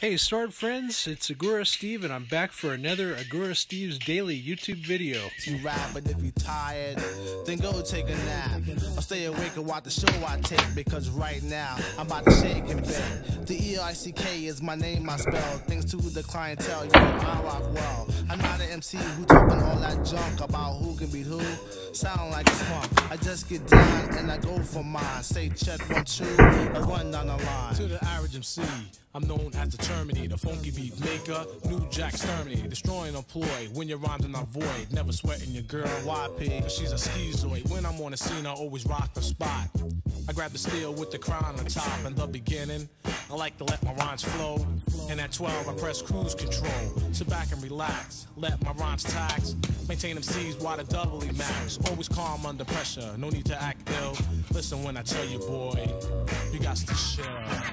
Hey Sword friends, it's Agourasteve and I'm back for another Agourasteve's Daily YouTube video. You rap, but if you tired, then go take a nap. Or stay awake and watch the show I take, because right now I'm about to shake and bake. The E-I-C-K is my name, I spell. Thanks to the clientele, you know I rock well. I'm not an MC who talking all that junk about who can beat who. Sound like a punk. I just get down and I go for mine. Say check 1, 2, and run down the line. To the average MC, I'm known as the Terminator, the funky beat maker, New Jack Exterminator, destroying a ploy when your rhymes are not void. Never sweating your girl, YP, cause she's a schizoid. When I'm on the scene, I always rock the spot. I grab the steel with the crown on top. In the beginning, I like to let my rhymes flow. And at 12, I press cruise control. Sit back and relax, let my rhymes tax. Maintain them C's while the doubly matters. Always calm under pressure, no need to act ill. Listen when I tell you, boy, you got to chill.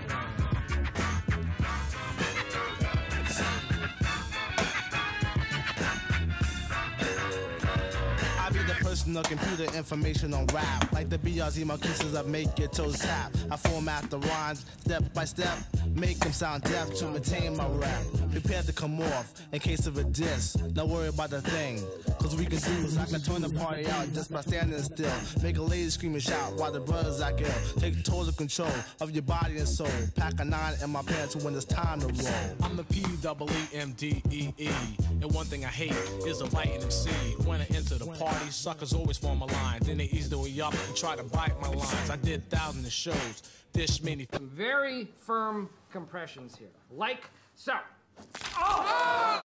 I be the personal computer information on rap. Like the BRZ marquisas that make your toes tap. I format the rhymes step by step, make them sound deaf to maintain my rap. Prepare to come off in case of a diss. Don't worry about the thing, cause we can do is I can turn the party out just by standing still. Make a lady scream and shout while the brothers act ill. Take total control of your body and soul. Pack a 9 in my pants when it's time to roll. I'm the P-double-E-M-D-E-E. And one thing I hate is a biting MC. When I enter the party, suckers always form a line. Then they ease the way up and try to bite my lines. I did thousands of shows. This many Very firm compressions here, like so. Oh!